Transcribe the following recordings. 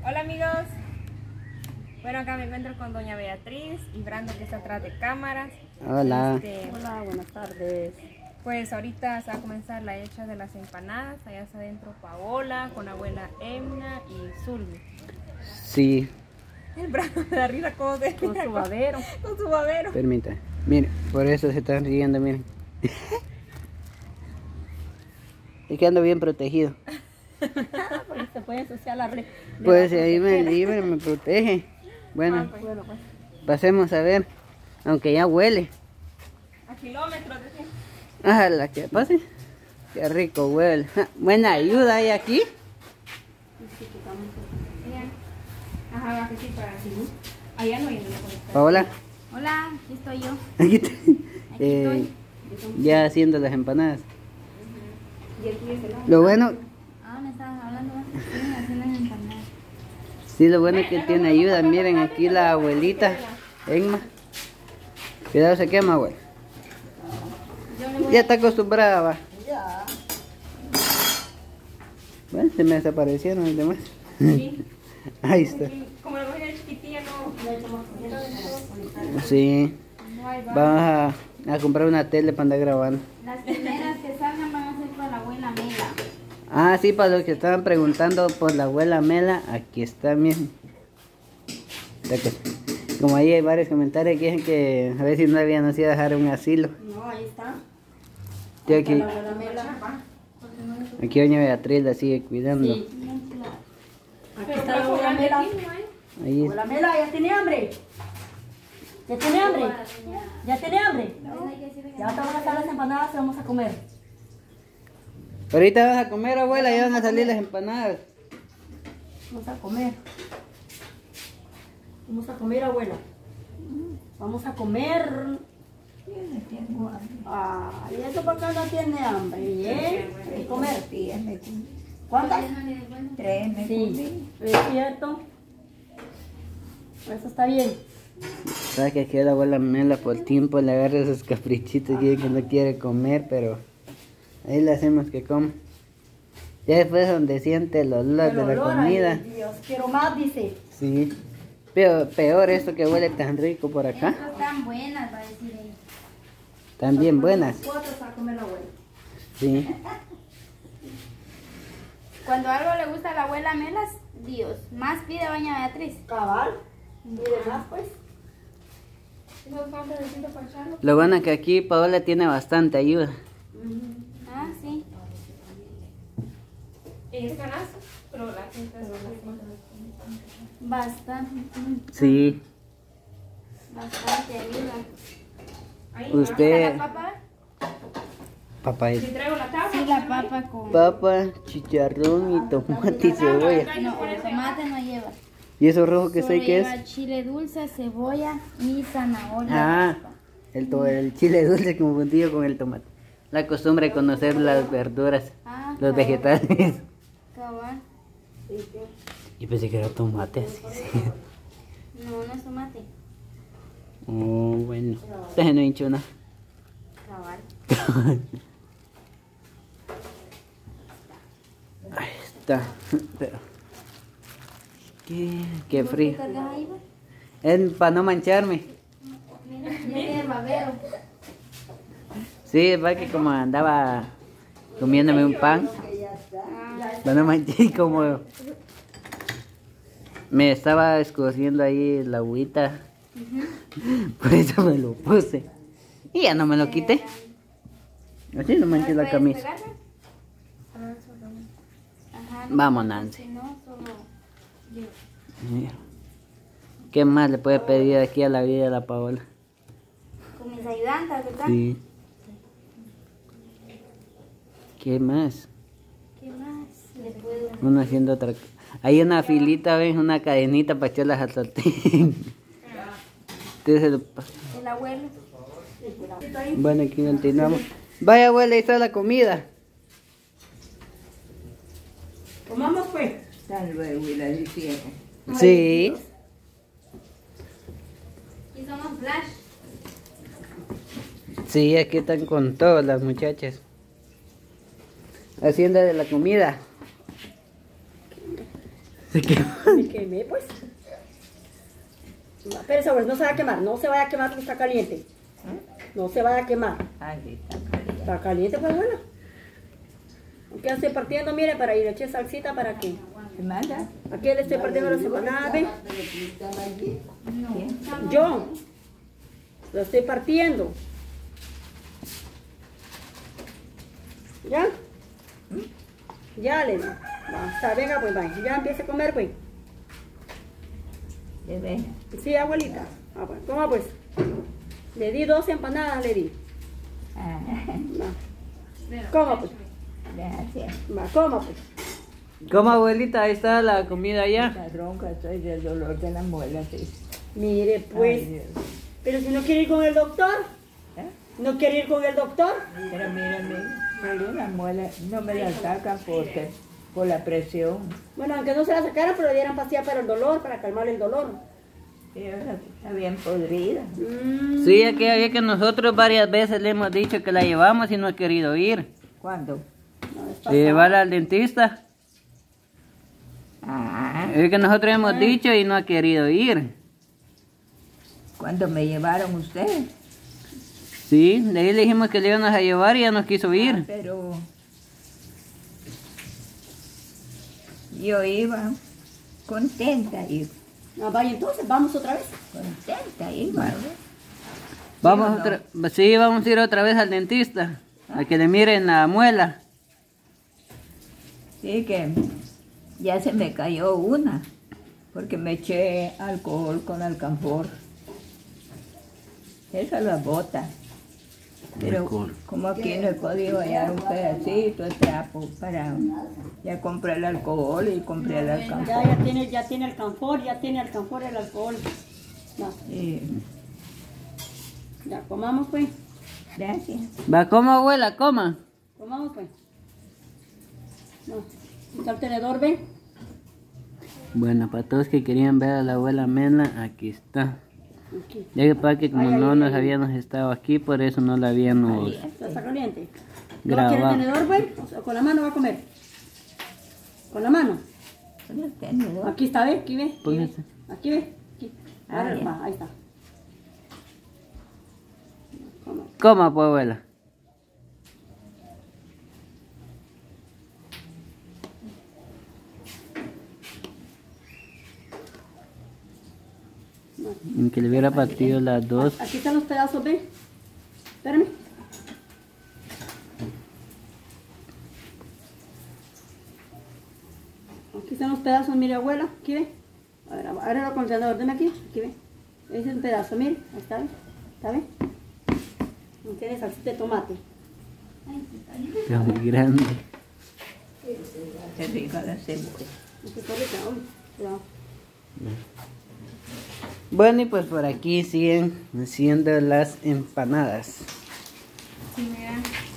Hola amigos, bueno, acá me encuentro con doña Beatriz y Brando, que está atrás de cámaras. Hola. Hola, buenas tardes. Pues ahorita se va a comenzar la hecha de las empanadas. Allá está adentro Paola con abuela Emna y Zulmi. Sí. El Brando me da risa como de Con su babero. con su babero. Permita. Mire, por eso se están riendo, miren. Es que ando bien protegido. Porque se puede ensuciar la red. Pues ahí me protege. Bueno, Bueno, pues. pasemos a ver. Aunque ya huele. A kilómetros de aquí. Ojalá que pase. Qué rico huele. Buena ayuda hay aquí. Ajá, va que sí, para así. Allá no hay nada con esto. Paola. Hola, aquí estoy yo. Aquí está. estoy. Ya haciendo las empanadas. Y aquí es el lado. Lo bueno, Ah, me estabas hablando. Sí, así las empanadas. sí, lo bueno es que tiene ayuda. Miren aquí la abuelita, Emma. Cuidado, se quema, abuela. Ya está acostumbrada, va. Ya. Bueno, se me desaparecieron los demás. Sí. Ahí está. Como la cogida chiquitilla, no. Sí. No hay va. Vamos a comprar una tele para andar grabando. Las primeras que salgan van a ser para la abuela Mela. Ah, sí, para los que estaban preguntando por la abuela Mela, aquí está, miren. Como ahí hay varios comentarios que dicen que a ver si no habían nacido a dejar un asilo. No, ahí está. Estoy aquí, La abuela Mela. aquí doña Beatriz la sigue cuidando. Sí. Aquí está la abuela Mela. Ahí Abuela Mela, ¿ya tiene hambre? ¿Ya tiene hambre? ¿Ya tiene hambre? Ya te van a estar las empanadas y vamos a comer. ahorita vas a comer, abuela, ya van a salir las empanadas. Vamos a comer. Vamos a comer, abuela. Vamos a comer. ¿Y eso por qué no tiene hambre? ¿Bien? ¿Y comer? ¿Cuántas? 3 Sí, es cierto. Eso está bien. Sabes que aquí a la abuela Mela por tiempo le agarra esos caprichitos que no quiere comer, pero ahí le hacemos que coma. Ya después donde siente el olor de la comida. Ay, Dios, quiero más, dice. Sí. Peor esto que huele tan rico por acá. Estas están buenas, va a decir ella. Están bien buenas. 4 para comer la abuela. Sí. Cuando algo le gusta a la abuela Mela, Dios, más pide doña Beatriz. Cabal. Y demás, pues. Lo bueno es que aquí Paola tiene bastante ayuda. Ah, sí. Es canasto, pero la gente Bastante. Sí. Bastante ayuda. ahí Usted, ¿La papa? papá, si traigo la tabla. Sí, la papa con... papa, chicharrón y tomate y cebolla. No, el tomate no lleva. ¿Y eso rojo que Solo soy qué es? lleva chile dulce, cebolla y zanahoria. Ah, el chile dulce confundido con el tomate. La costumbre de conocer las verduras, Ah, los vegetales. cabal. Yo pensé que era tomate. Sí, sí. No, no es tomate. Oh, bueno. Entonces no he hecho nada. Cabal. Ahí está. Pero, qué frío. ¿Qué cargas ahí, va? Es para no mancharme. Mira el babero. Sí, va que como andaba comiéndome un pan. Para no manchar, como me estaba escociendo ahí la agüita. Por eso me lo puse. Y ya no me lo quité. Así no manché la camisa. Ajá. Vamos, Nancy. Si no, solo yo. Mira. ¿Qué más le puede pedir aquí a la vida de la Paola? Con mis ayudantes, ¿verdad? Sí. ¿Qué más? ¿Qué más le puedo? Uno haciendo otra cosa. Hay una filita, ven, una cadenita para echarlas al sartén. Entonces, El abuelo. bueno, aquí continuamos. Vaya, abuela, ahí está la comida. Comamos, pues. Sí. Y somos Flash. Sí, aquí están con todas las muchachas. Hacienda de la comida. Se quemó. Me quemé, pues. Espérese, abuela, no se vaya a quemar. No se vaya a quemar porque está caliente. No se vaya a quemar. Ay, está caliente. Está caliente, pues, abuela. Aquí la estoy partiendo, mire, para ir a echar salsita para que. ¿Qué manda? Aquí le estoy partiendo las empanadas, ¿ve? ¿Quién? Yo. Lo estoy partiendo. ¿Ya? Ya le digo. Basta, venga, pues, vaya. Ya empiece a comer, pues. ¿Qué ven? Sí, abuelita. Ah, pues, toma, pues. Le di 2 empanadas, le di. Ah, Va. Coma, pues. gracias. Va, coma, pues. ¿Cómo, abuelita? Ahí está la comida ya. La bronca, estoy del dolor de la muela, sí. Mire, pues. Ay, Dios. Pero si no quiere ir con el doctor. ¿Eh? ¿No quiere ir con el doctor? Pero mire, la muela no me la sacan por la presión. Bueno, aunque no se la sacaran, pero le dieran pastillas para el dolor, para calmar el dolor. Y ahora está bien podrida. Sí, que nosotros varias veces le hemos dicho que la llevamos y no ha querido ir. ¿Cuándo? Llevarla al dentista. Ah, Es que nosotros hemos dicho y no ha querido ir. ¿cuándo me llevaron ustedes? Sí, de ahí le dijimos que le íbamos a llevar y ya no quiso Ah, ir. pero yo iba contenta, iba. Ah, vaya, entonces, vamos otra vez. Contenta, iba. ¿eh? Vamos sí, vamos a ir otra vez al dentista. A que le miren la muela. Sí, que ya se me cayó una, porque me eché alcohol con alcanfor. Esa la bota. Pero Alcohol. como aquí no he podido hallar un pedacito de trapo para... Ya compré el alcohol y compré el alcanfor. Ya tiene el canfor, el alcohol. Va, Sí, ya, comamos, pues. gracias. Va, coma, abuela, coma. Comamos, pues. No, está el tenedor, ¿ve? Bueno, para todos que querían ver a la abuela Mela, aquí está. Aquí. Ya que para que como no nos habíamos estado aquí, por eso no la habíamos Está caliente. ¿No quiere el grabado. tenedor, güey? O sea, con la mano va a comer. Con la mano. Con el tenedor. Aquí está, ¿ve? Aquí ve. Aquí ve. Póngase. Aquí ve. Aquí. Ahora ya. va, ahí está. Coma. Coma, pues, abuela. En que le hubiera partido las dos. Aquí están los pedazos, ¿ve? Espérame. Aquí están los pedazos, mire, abuela. Aquí ve. A ver, ahora lo con el tenedor. Deme aquí. Aquí ve. Ese es un pedazo, mire. Ahí está, ¿ve? ¿Está bien? No tiene salsita de tomate. Está muy grande. Qué rica la cebolla. Aquí está rica, uy, cuidado. Bueno, y pues por aquí siguen haciendo las empanadas. Sí, mira.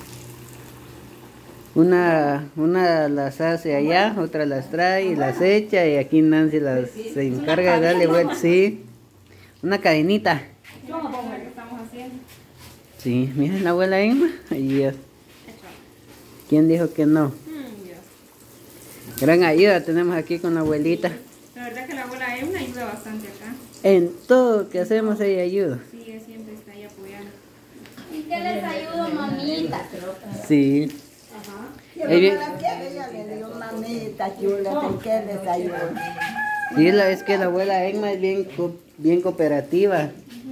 Una las hace allá, otra las trae y las echa, y aquí Nancy se encarga de darle vuelta, sí. Una cadenita. Vamos a ver qué estamos haciendo. Sí, miren la abuela Emma. Ay, Dios. ¿Quién dijo que no? Dios. Gran ayuda tenemos aquí con la abuelita. La verdad que la abuela Emna ayuda bastante acá. En todo lo que hacemos ella ayuda. Sí, ella siempre está ahí apoyando. ¿Y qué les ayudo, mamita? Sí. Ahí vi- Ella le dio mamita chula, ¿qué desayuno? Sí, es que la abuela Emma es bien cooperativa.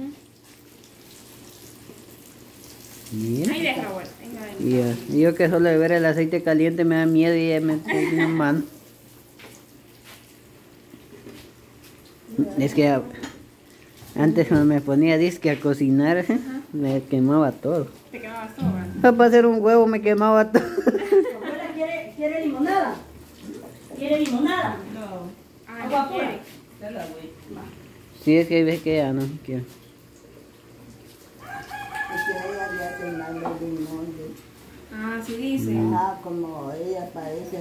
Mira. Ahí deja, abuela. Venga, venga. Y yo que solo de ver el aceite caliente me da miedo y ella me tiene una mano. Es que antes cuando me ponía disque a cocinar, me quemaba todo. Te quedabas todo, ¿verdad? Para hacer un huevo me quemaba todo. Abuela, ¿quiere limonada? ¿Quiere limonada? No. Ah, Agua no pura. quiere. Sí, es que ves que ya no quiero. Ah, sí dice. Ah, como ella parece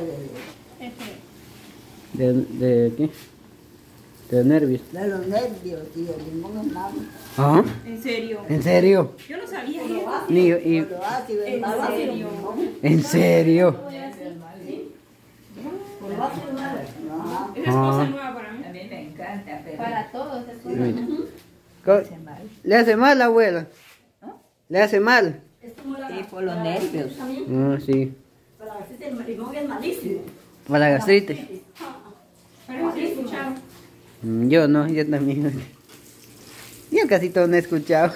¿De qué? De nervios. de los nervios y el limón es malo. ¿Ah? ¿En serio? ¿En serio? Yo no sabía. Ni yo- y- Lo ácido es ¿En malo. serio? ¿En serio? No, Esa es cosa nueva para mí. A mí me encanta, pero Para todos. Es cosa Mira. nueva. hace mal. ¿Le hace mal, abuela? ¿No? ¿Le hace mal? Es como la... Sí, por los nervios. No, sí. Para la gastritis, el limón es malísimo. Para la gastritis. Pero sí he escuchado. Yo no, yo también. Yo casi todo no he escuchado.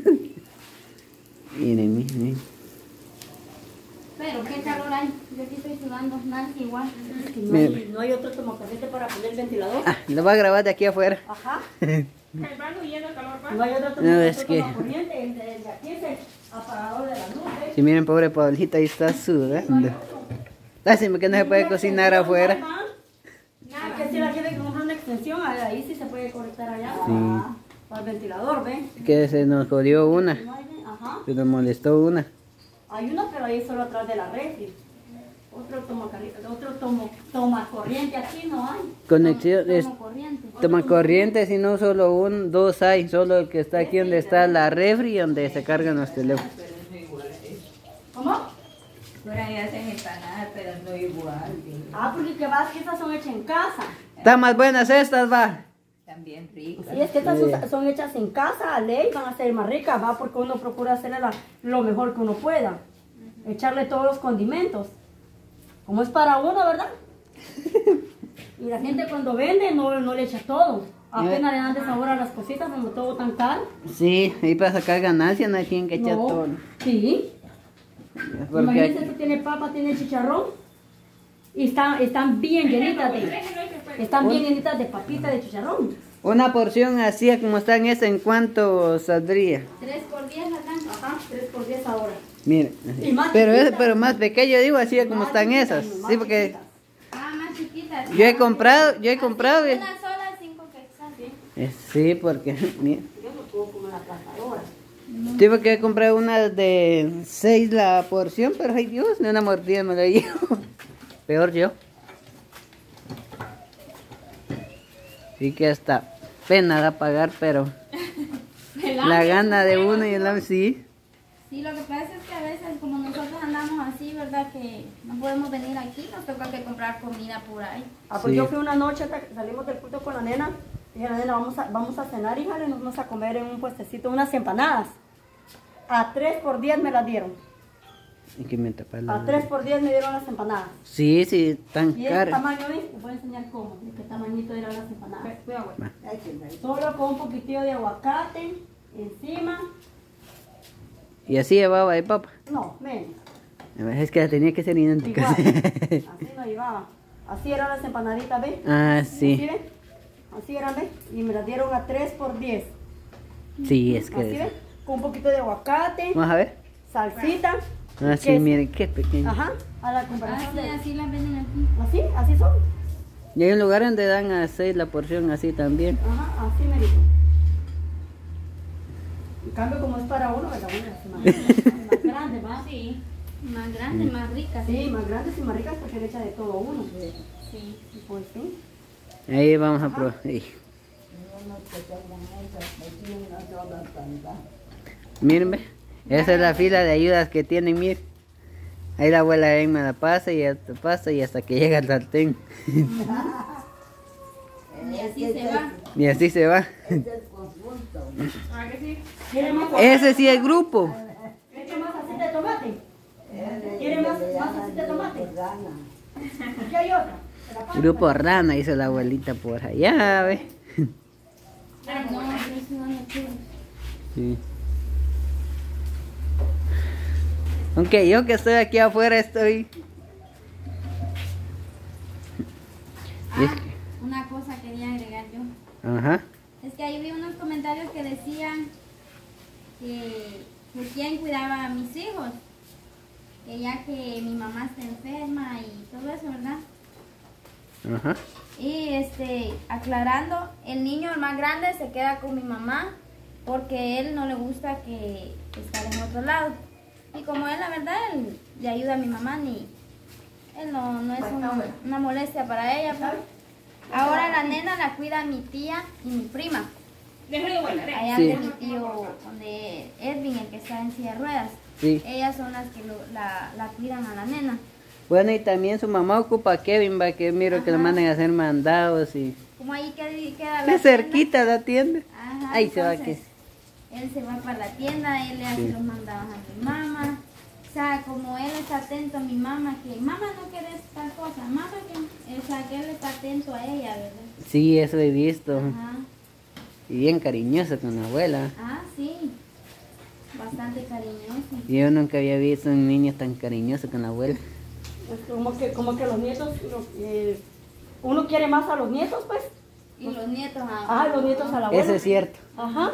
Miren, miren. Pero qué calor hay. Yo aquí estoy sudando. Nancy igual. Es que no hay otro tomacorriente para poner el ventilador. Ah, lo voy a grabar de aquí afuera. Ajá. El baño yendo el calor, No hay otro No, es que- tomacorriente. El de aquí es el apagador de la luz. ¿ves? Si miren, pobre Pablito, ahí está sudando. Lástima que no se puede cocinar afuera. Es que si la quiere comprar una extensión, ahí sí se puede conectar allá. Para el ventilador, ¿ven? Que se nos jodió una. Ajá. Se nos molestó una. Hay uno, pero ahí solo atrás de la refri. Otro tomacorriente aquí no hay. Conexión, es, Como corriente. toma corriente, si no solo dos hay. Solo el que está aquí donde está la refri, donde se cargan los teléfonos. ¿Cómo? Por ahí hacen empanadas, pero no igual. Ah, porque que vas que estas son hechas en casa. Están más buenas estas, va. También ricas. Sí, es que estas son hechas en casa, a ley, van a ser más ricas, va, porque uno procura hacerle lo mejor que uno pueda. Echarle todos los condimentos. Como es para uno, ¿verdad? Y la gente cuando vende no le echa todo. Apenas le dan de sabor a las cositas, como todo tan caro. Sí, y para sacar ganancia no hay quien que echar No, todo. sí. Porque Imagínense que tiene papa, tiene chicharrón. Y están bien llenitas de papita de chicharrón. una porción así como están esas, ¿en cuánto saldría? 3 por 10 la dan. Ajá, 3 por 10 ahora. Miren, Y más pero, chiquitas. pero más pequeño digo así como Más están chiquitas, esas. más Sí, porque chiquitas. Ah, más chiquitas. yo he comprado. Una sola, 5 quetzales. Sí, porque, mira. Yo no puedo comer la aplastadora. Sí, porque he comprado una de 6 la porción, pero ay Dios, ni una mordida me la llevo. Peor yo. Sí que hasta pena da pagar, pero la gana de uno y el hambre sí. Sí, lo que pasa es que a veces como nosotros andamos así, ¿verdad? Que no podemos venir aquí, nos toca que comprar comida por ahí. Ah, pues Sí. yo fui una noche, salimos del culto con la nena. Dije, la nena, vamos a cenar, hija, y nos vamos a comer en un puestecito unas empanadas. A 3 por 10 me las dieron. Y que me tapa A la... 3 por 10 me dieron las empanadas. Sí, sí, tan Y ese caras. tamaño, ¿ves? Les voy a enseñar cómo, de qué tamañito eran las empanadas. Cuidado, güey. Solo con un poquitillo de aguacate encima. Y así llevaba de papa. No, menos. Es que tenía que ser idéntica. Igual. Así no llevaba. Así eran las empanaditas, ¿ves? Ah, Así, sí. ¿ves? Así eran, ¿ves? Y me las dieron a 3 por 10. Sí, es Así, que... ¿ves? Con un poquito de aguacate, Vamos a ver. salsita. Ah, sí, queso. miren, qué pequeño. Ajá, a la Ah, comparación sí, de... así las venden aquí. Así, así son. Y hay un lugar donde dan a 6 la porción así también. Ajá, así me dijo. En cambio, como es para uno, ¿verdad? Uno es más grande, más. Sí, más grandes, más ricas. Sí, más grandes y más ricas porque le echa de todo uno. Sí. Y pues sí. Ahí vamos a probar. Ahí. Miren, ve. Esa es la fila de ayudas que tienen, miren. Ahí la abuela Emma la pasa y hasta que llega el sartén. Y así se va. Y así se va. Ah, que sí. ¿Quiere más, Ese sí es grupo. ¿quiere más así de tomate? ¿Quiere más así de tomate? Aquí hay otra. ¿Se la paso? Grupo rana, dice la abuelita por allá, ve. Ay, no, estoy sudando churros. Sí. Aunque yo que estoy aquí afuera estoy... Ah, una cosa quería agregar yo. Ajá. Es que ahí vi unos comentarios que decían que quién cuidaba a mis hijos. Que ya que mi mamá está enferma y todo eso, ¿verdad? Ajá. Y aclarando, el niño, el más grande, se queda con mi mamá porque él no le gusta que estar en otro lado. Y como él, la verdad, él le ayuda a mi mamá, él no es una molestia para ella. Pues. Ahora la nena la cuida mi tía y mi prima. Déjale de guardar. Allá Sí. de mi tío, donde Edwin, el que está en silla de ruedas. Sí. Ellas son las que la cuidan a la nena. Bueno, y también su mamá ocupa a Kevin, va, que miro que le mandan a hacer mandados y... Como ahí queda Qué la cerquita la tienda. tienda. Ajá, Ahí se va entonces, él se va para la tienda, él le hace los mandados a mi mamá. O sea, como él está atento a mi mamá, que mamá no quieres tal cosa, mamá que, o sea, que él está atento a ella, ¿verdad? Sí, eso he visto. Ajá. Y bien cariñoso con la abuela. Ah, sí. Bastante cariñoso. Yo nunca había visto un niño tan cariñoso con la abuela. Es como que los nietos, uno quiere más a los nietos, pues. Y los nietos Los nietos a la abuela. Eso es cierto. Ajá.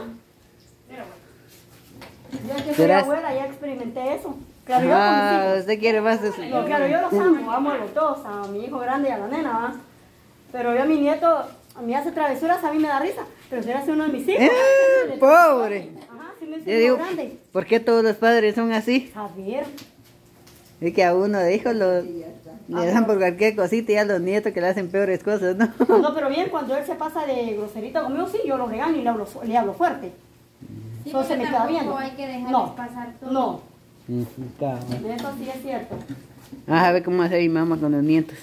Yo que soy ¿Serás? abuela ya experimenté eso. Claro, yo con mis Ah, hijos. usted quiere más de su... No, claro, yo los amo a los dos, a mi hijo grande y a la nena, ¿va? Pero yo a mi nieto, a mí hace travesuras, a mí me da risa, pero si era uno de mis hijos. ¡Pobre! Ajá, si me Yo hizo digo, grande. ¿por qué todos los padres son así? A ver, Es que a uno de hijos le dan por cualquier cosita y a los nietos que le hacen peores cosas, ¿no? no, pero bien, cuando él se pasa de groserito conmigo, sí, yo lo regaño y le hablo fuerte. Sí, Solo se porque me queda tampoco viendo. hay que dejarles No, pasar todo. no, Cabrón. eso sí es cierto. Ah, a ver cómo hace mi mamá con los nietos.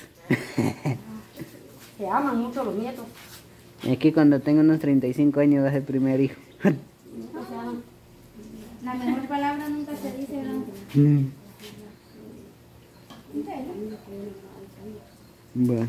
Se aman mucho los nietos. Aquí cuando tengo unos 35 años va a ser el primer hijo. O sea, La mejor palabra nunca se dice, ¿verdad? Bueno.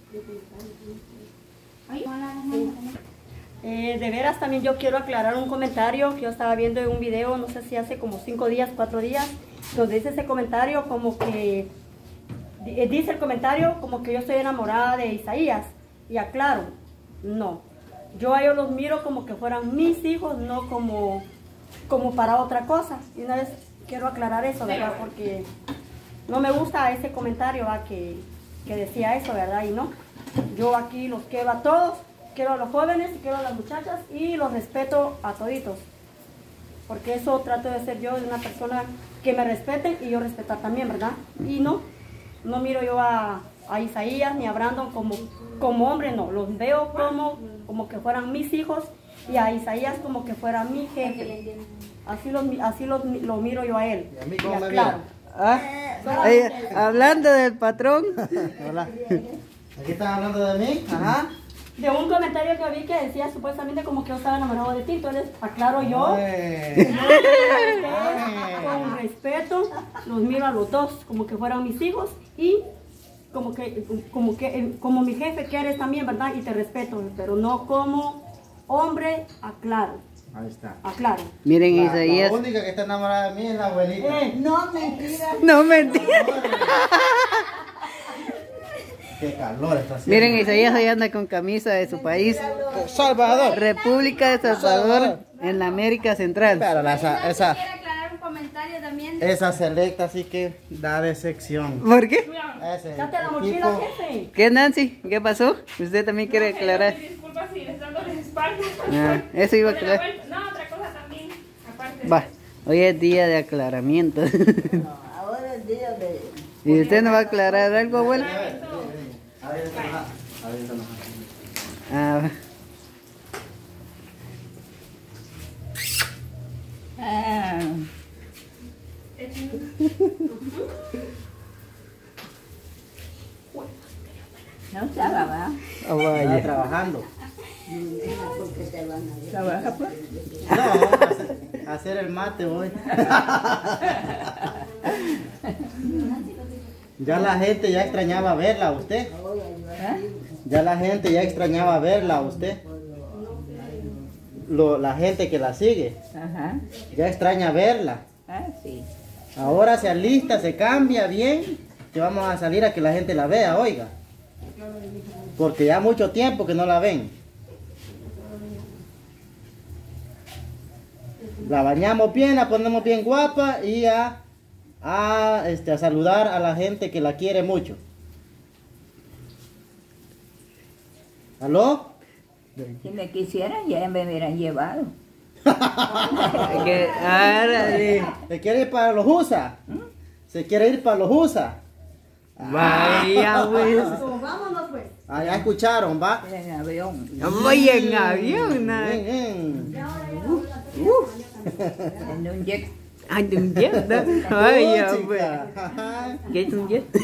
Ay, hola, mamá. de veras también yo quiero aclarar un comentario que yo estaba viendo en un video, no sé si hace como 5 días, 4 días, donde dice ese comentario como que, dice el comentario como que yo estoy enamorada de Isaías. Y aclaro, no. Yo a ellos los miro como que fueran mis hijos, no como para otra cosa. Y una vez quiero aclarar eso, ¿verdad? Porque no me gusta ese comentario, ¿va? Que decía eso, ¿verdad? Y no. Yo aquí los quiero a todos, quiero a los jóvenes, quiero a las muchachas y los respeto a toditos. Porque eso trato de ser yo, de una persona que me respeten y yo respetar también, ¿verdad? Y no miro yo a Isaías ni a Brandon como hombre, no. Los veo como que fueran mis hijos y a Isaías como que fuera mi jefe. Así lo miro yo a él. ¿Y a mí cómo me claro. Ah, hablando del patrón. Hola. ¿Aquí están hablando de mí? Ajá. De un comentario que vi que decía supuestamente como que yo estaba enamorado de ti, entonces aclaro yo. Ay. Con respeto, los miro a los dos como que fueran mis hijos y como mi jefe que eres también, ¿verdad? Y te respeto, pero no como hombre, aclaro. Ahí está. Aclaro. Miren Isaías. La única que está enamorada de mí es la abuelita. No, mentira. No, mentira. Qué calor está haciendo. Miren Isaías hoy anda con camisa de su país. Salvador. República de Salvador en la América Central. Pero Quiero esa aclarar un comentario también. selecta sí que da decepción. ¿Por qué? Ese Date la mochila, equipo- jefe. ¿Qué Nancy? ¿Qué pasó? ¿Usted también quiere aclarar? Disculpa si les dando la espalda. Ah, eso iba a Con el aclarar. abuelo- No, otra cosa también. Aparte. Va, hoy es día de aclaramiento. Ahora es día de... ¿Y usted no va a aclarar algo, abuelo? A ver, eso no. Ah, Ah, no estaba, ¿va? oh, Está vaya. trabajando. Trabaja pues. No, hacer el mate hoy. Ya la gente ya extrañaba verla a usted. ¿Eh? Ya la gente ya extrañaba verla a usted. La gente que la sigue Ajá. ya extraña verla. Ah, sí. Ahora se alista, se cambia bien, que vamos a salir a que la gente la vea, oiga. Porque ya mucho tiempo que no la ven. La bañamos bien, la ponemos bien guapa y a saludar a la gente que la quiere mucho. ¿Aló? Si me quisieran, ya me hubieran llevado. Árale. ¿Se quiere ir para los USA? ¿Se quiere ir para los USA? Vaya, pues. Vámonos pues. Ah, ya escucharon, va. En avión. Vaya en avión. Bien, bien. En un jet. Ay, de un jet, ¿no? Ay, ya, Puchica. pues. ¿Qué es un jet?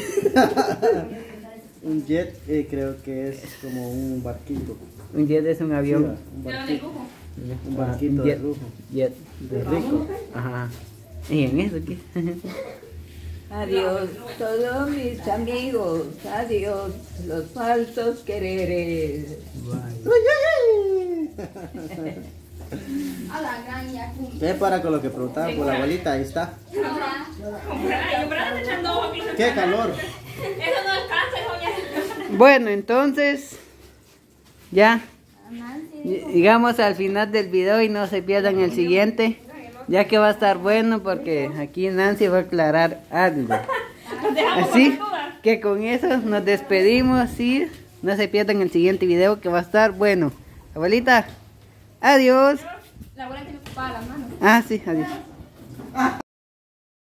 Un jet creo que es como un barquito. Un jet es un avión. Un Pero de barquito, lujo. un barquito de jet. lujo. Jet. De rico. Ajá. ¿Y en eso qué? Adiós todos mis amigos, adiós los falsos quereres. A la gran Yacu. ¿Qué para con lo que preguntaban por la abuelita? Ahí está. Ay, yo me la estoy echando ojo aquí. ¡Qué calor! Eso no alcanza, hijo, ya. Bueno, entonces, ya. Nancy. Llegamos al final del video y no se pierdan el siguiente, ya que va a estar bueno porque aquí Nancy va a aclarar algo. Así que con eso nos despedimos y no se pierdan el siguiente video que va a estar bueno. Abuelita, adiós. La abuela tiene ocupada las manos. Ah, sí, adiós.